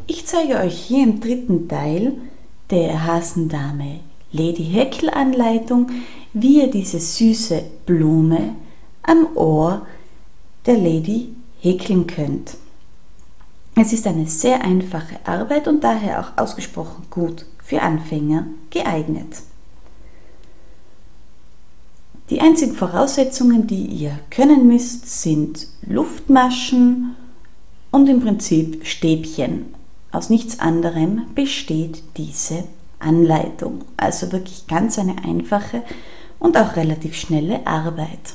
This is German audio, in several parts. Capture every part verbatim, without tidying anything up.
Ich zeige euch hier im dritten Teil der Hasendame Lady Häkel Anleitung, wie ihr diese süße Blume am Ohr der Lady häkeln könnt. Es ist eine sehr einfache Arbeit und daher auch ausgesprochen gut für Anfänger geeignet. Die einzigen Voraussetzungen, die ihr können müsst, sind Luftmaschen und im Prinzip Stäbchen. Aus nichts anderem besteht diese Anleitung. Also wirklich ganz eine einfache und auch relativ schnelle Arbeit.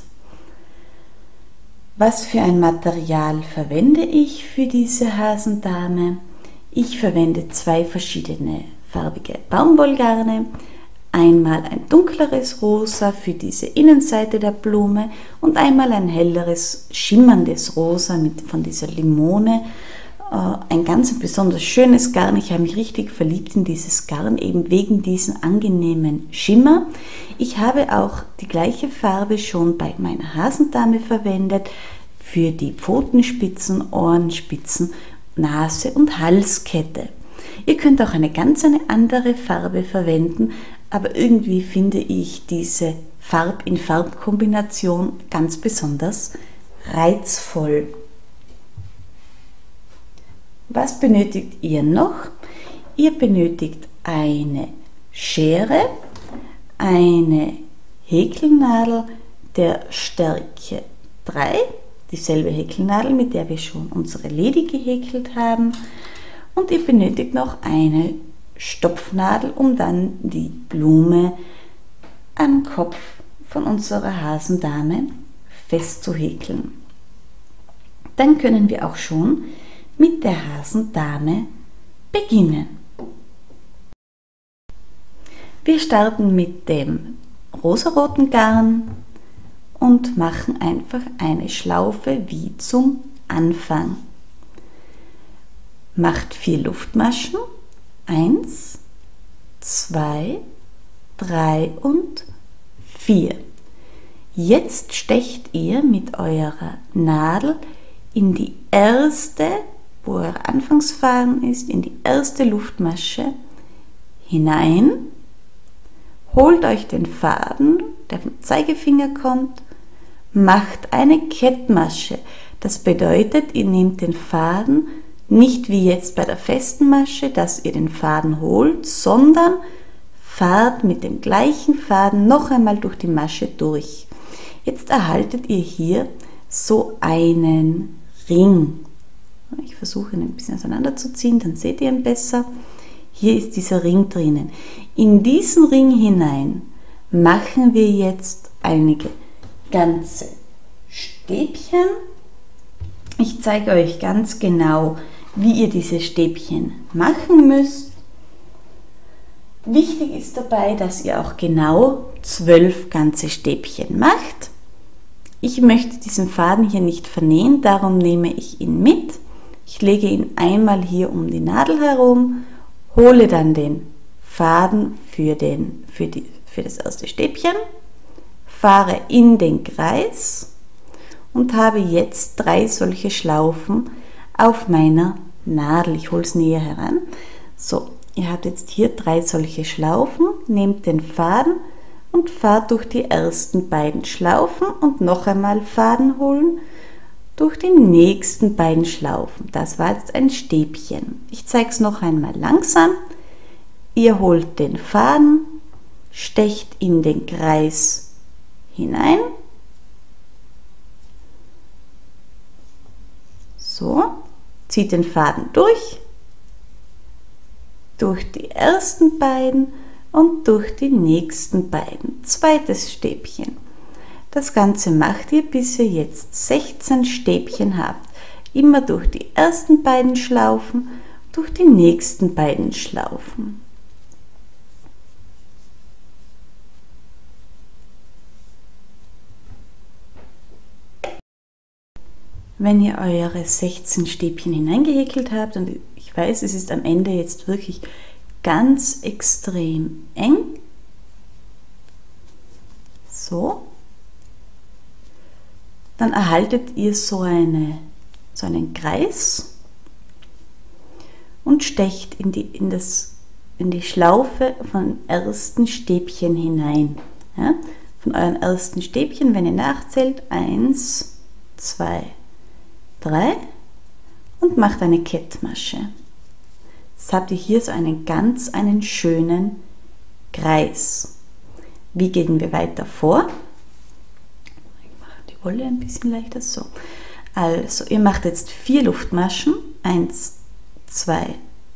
Was für ein Material verwende ich für diese Hasendame? Ich verwende zwei verschiedene farbige Baumwollgarne. Einmal ein dunkleres Rosa für diese Innenseite der Blume und einmal ein helleres, schimmerndes Rosa mit, von dieser Limone. Ein ganz besonders schönes Garn. Ich habe mich richtig verliebt in dieses Garn, eben wegen diesem angenehmen Schimmer. Ich habe auch die gleiche Farbe schon bei meiner Hasendame verwendet für die Pfotenspitzen, Ohrenspitzen, Nase und Halskette. Ihr könnt auch eine ganz eine andere Farbe verwenden, aber irgendwie finde ich diese Farb-in-Farb-Kombination ganz besonders reizvoll. Was benötigt ihr noch? Ihr benötigt eine Schere, eine Häkelnadel der Stärke drei, dieselbe Häkelnadel, mit der wir schon unsere Lady gehäkelt haben, und ihr benötigt noch eine Stopfnadel, um dann die Blume am Kopf von unserer Hasendame festzuhäkeln. Dann können wir auch schon mit der Hasendame beginnen. Wir starten mit dem rosaroten Garn und machen einfach eine Schlaufe wie zum Anfang. Macht vier Luftmaschen, eins, zwei, drei und vier. Jetzt stecht ihr mit eurer Nadel in die erste, wo euer Anfangsfaden ist, in die erste Luftmasche hinein, holt euch den Faden, der vom Zeigefinger kommt, macht eine Kettmasche. Das bedeutet, ihr nehmt den Faden nicht wie jetzt bei der festen Masche, dass ihr den Faden holt, sondern fahrt mit dem gleichen Faden noch einmal durch die Masche durch. Jetzt erhaltet ihr hier so einen Ring. Ich versuche ihn ein bisschen auseinanderzuziehen, dann seht ihr ihn besser. Hier ist dieser Ring drinnen. In diesen Ring hinein machen wir jetzt einige ganze Stäbchen. Ich zeige euch ganz genau, wie ihr diese Stäbchen machen müsst. Wichtig ist dabei, dass ihr auch genau zwölf ganze Stäbchen macht. Ich möchte diesen Faden hier nicht vernähen, darum nehme ich ihn mit. Ich lege ihn einmal hier um die Nadel herum, hole dann den Faden für, den, für, die, für das erste Stäbchen, fahre in den Kreis und habe jetzt drei solche Schlaufen auf meiner Nadel. Ich hole es näher heran. So, ihr habt jetzt hier drei solche Schlaufen, nehmt den Faden und fahrt durch die ersten beiden Schlaufen und noch einmal Faden holen durch die nächsten beiden Schlaufen. Das war jetzt ein Stäbchen. Ich zeige es noch einmal langsam. Ihr holt den Faden, stecht in den Kreis hinein. So, zieht den Faden durch, durch die ersten beiden und durch die nächsten beiden. Zweites Stäbchen. Das Ganze macht ihr, bis ihr jetzt sechzehn Stäbchen habt. Immer durch die ersten beiden Schlaufen, durch die nächsten beiden Schlaufen. Wenn ihr eure sechzehn Stäbchen hineingehäkelt habt, und ich weiß, es ist am Ende jetzt wirklich ganz extrem eng, so, dann erhaltet ihr so, eine, so einen Kreis und stecht in die, in das, in die Schlaufe von ersten Stäbchen hinein. Ja? Von euren ersten Stäbchen, wenn ihr nachzählt, eins, zwei, drei und macht eine Kettmasche. Jetzt habt ihr hier so einen ganz einen schönen Kreis. Wie gehen wir weiter vor? Ich mache die Wolle ein bisschen leichter so. Also, ihr macht jetzt vier Luftmaschen. eins, zwei,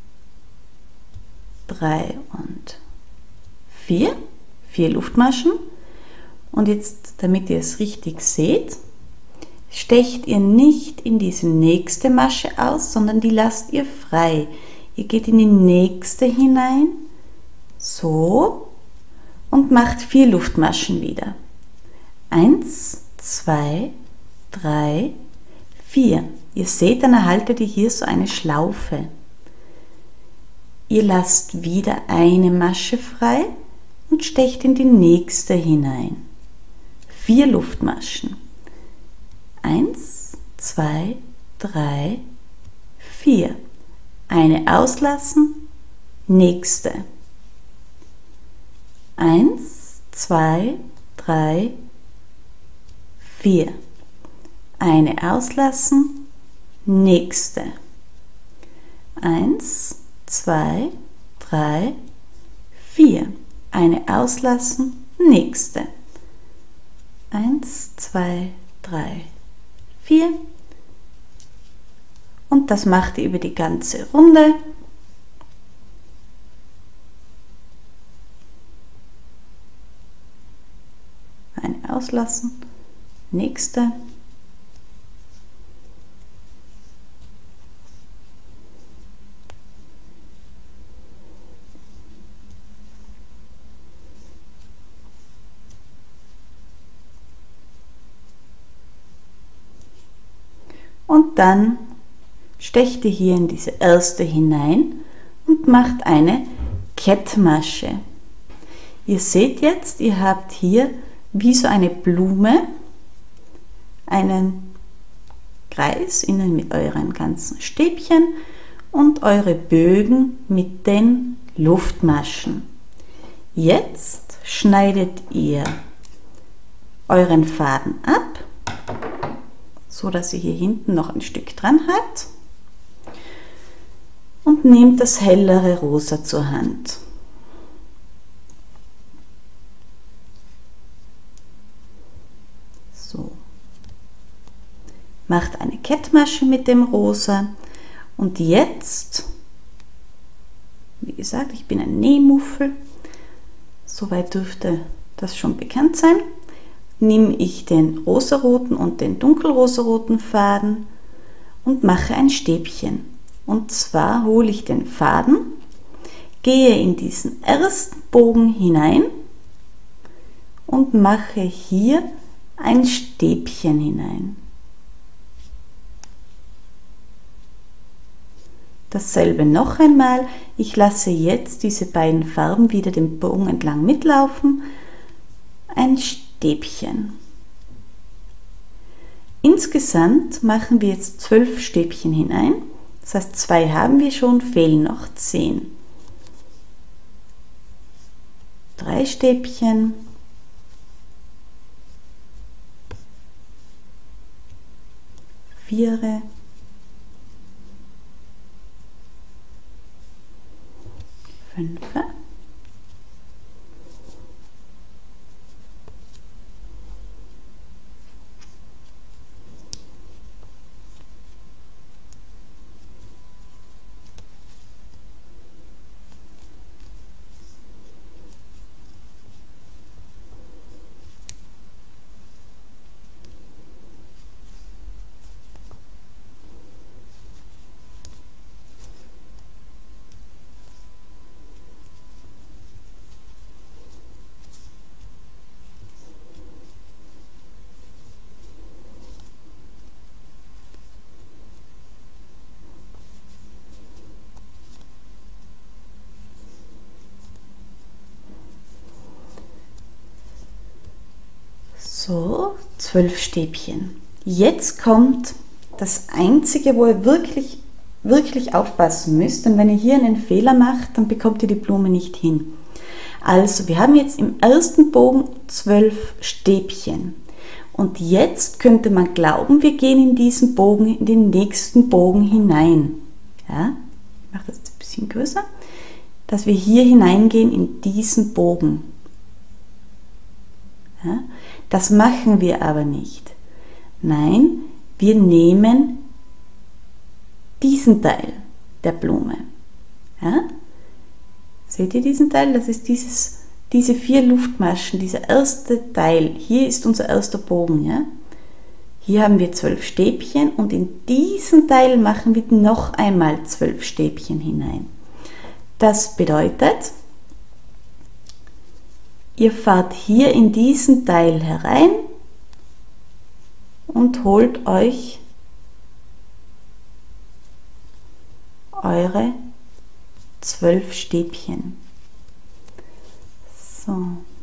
drei und vier. Vier Luftmaschen. Und jetzt, damit ihr es richtig seht, stecht ihr nicht in diese nächste Masche aus, sondern die lasst ihr frei. Ihr geht in die nächste hinein, so, und macht vier Luftmaschen wieder. Eins, zwei, drei, vier. Ihr seht, dann erhaltet ihr hier so eine Schlaufe. Ihr lasst wieder eine Masche frei und stecht in die nächste hinein. Vier Luftmaschen. Eins, zwei, drei, vier. Eine auslassen, nächste. Eins, zwei, drei, vier. Eine auslassen, nächste. Eins, zwei, drei, vier. Eine auslassen, nächste. Eins, zwei, drei, vier. Und das macht ihr über die ganze Runde. Eine auslassen, nächste. Und dann stecht ihr hier in diese erste hinein und macht eine Kettmasche. Ihr seht jetzt, ihr habt hier wie so eine Blume einen Kreis innen mit euren ganzen Stäbchen und eure Bögen mit den Luftmaschen. Jetzt schneidet ihr euren Faden ab, so dass ihr hier hinten noch ein Stück dran habt, und nehmt das hellere Rosa zur Hand. So. Macht eine Kettmasche mit dem Rosa und jetzt, wie gesagt, ich bin ein Nähmuffel, soweit dürfte das schon bekannt sein, nehme ich den rosaroten und den dunkelrosaroten Faden und mache ein Stäbchen. Und zwar hole ich den Faden, gehe in diesen ersten Bogen hinein und mache hier ein Stäbchen hinein. Dasselbe noch einmal. Ich lasse jetzt diese beiden Farben wieder den Bogen entlang mitlaufen. Ein Stäbchen. Insgesamt machen wir jetzt zwölf Stäbchen hinein. Das heißt, zwei haben wir schon, fehlen noch zehn. Drei Stäbchen. Viere. Fünfe. So, zwölf Stäbchen. Jetzt kommt das Einzige, wo ihr wirklich wirklich aufpassen müsst, denn wenn ihr hier einen Fehler macht, dann bekommt ihr die Blume nicht hin. Also, wir haben jetzt im ersten Bogen zwölf Stäbchen. Und jetzt könnte man glauben, wir gehen in diesen Bogen, in den nächsten Bogen hinein. Ja, ich mache das jetzt ein bisschen größer, dass wir hier hineingehen in diesen Bogen. Ja, das machen wir aber nicht. Nein, wir nehmen diesen Teil der Blume. Ja? Seht ihr diesen Teil? Das ist dieses, diese vier Luftmaschen, dieser erste Teil. Hier ist unser erster Bogen. Ja? Hier haben wir zwölf Stäbchen und in diesen Teil machen wir noch einmal zwölf Stäbchen hinein. Das bedeutet, ihr fahrt hier in diesen Teil herein und holt euch eure zwölf Stäbchen. So.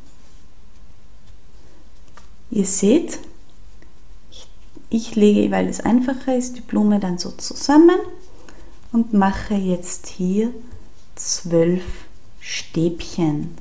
Ihr seht, ich, ich lege, weil es einfacher ist, die Blume dann so zusammen und mache jetzt hier zwölf Stäbchen.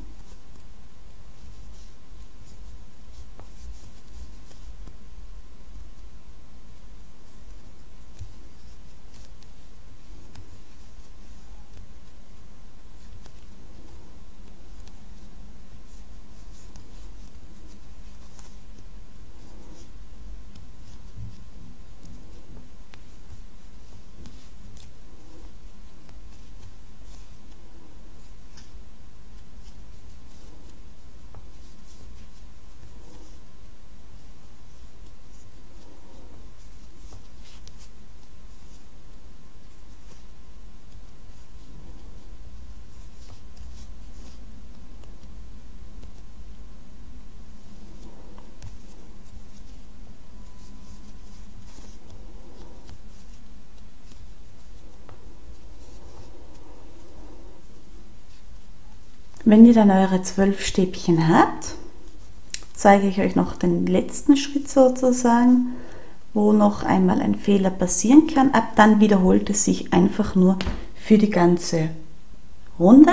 Wenn ihr dann eure zwölf Stäbchen habt, zeige ich euch noch den letzten Schritt sozusagen, wo noch einmal ein Fehler passieren kann. Ab dann wiederholt es sich einfach nur für die ganze Runde.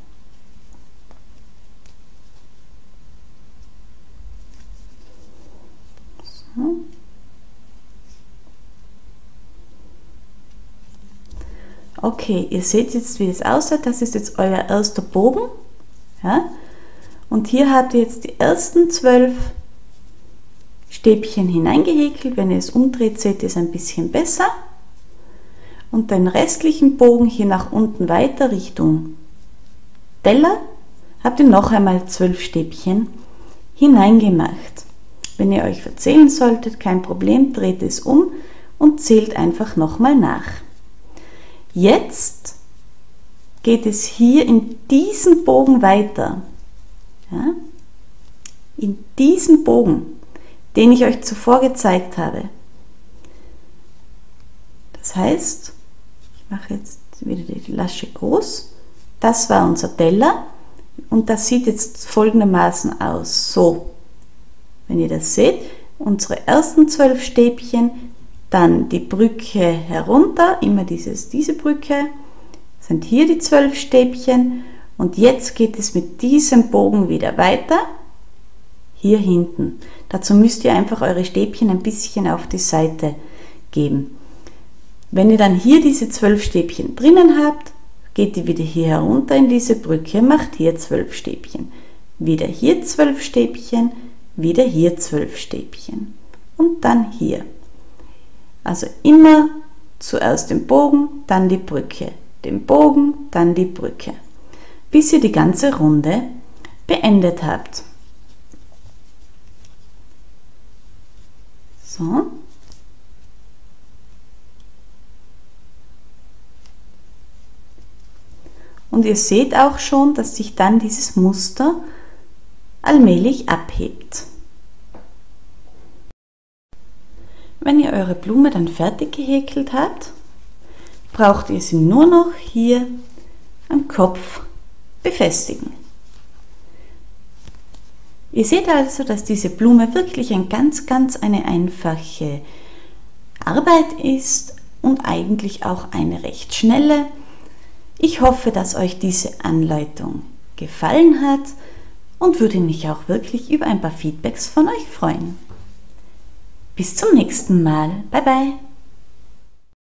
So. Okay, ihr seht jetzt, wie es aussieht. Das ist jetzt euer erster Bogen. Ja? Und hier habt ihr jetzt die ersten zwölf Stäbchen hineingehäkelt. Wenn ihr es umdreht, seht ihr es ein bisschen besser. Und den restlichen Bogen hier nach unten weiter Richtung Teller habt ihr noch einmal zwölf Stäbchen hineingemacht. Wenn ihr euch verzählen solltet, kein Problem, dreht es um und zählt einfach nochmal nach. Jetzt geht es hier in diesen Bogen weiter. Ja? In diesen Bogen, den ich euch zuvor gezeigt habe. Das heißt, ich mache jetzt wieder die Lasche groß. Das war unser Teller und das sieht jetzt folgendermaßen aus. So, wenn ihr das seht, unsere ersten zwölf Stäbchen, dann die Brücke herunter, immer dieses, diese Brücke, sind hier die zwölf Stäbchen und jetzt geht es mit diesem Bogen wieder weiter, hier hinten. Dazu müsst ihr einfach eure Stäbchen ein bisschen auf die Seite geben. Wenn ihr dann hier diese zwölf Stäbchen drinnen habt, geht ihr wieder hier herunter in diese Brücke, macht hier zwölf Stäbchen. Wieder hier zwölf Stäbchen, wieder hier zwölf Stäbchen und dann hier. Also immer zuerst den Bogen, dann die Brücke, den Bogen, dann die Brücke, bis ihr die ganze Runde beendet habt. So. Und ihr seht auch schon, dass sich dann dieses Muster allmählich abhebt. Wenn ihr eure Blume dann fertig gehäkelt habt, braucht ihr sie nur noch hier am Kopf befestigen. Ihr seht also, dass diese Blume wirklich ein ganz, ganz eine einfache Arbeit ist, und eigentlich auch eine recht schnelle. Ich hoffe, dass euch diese Anleitung gefallen hat und würde mich auch wirklich über ein paar Feedbacks von euch freuen. Bis zum nächsten Mal. Bye bye.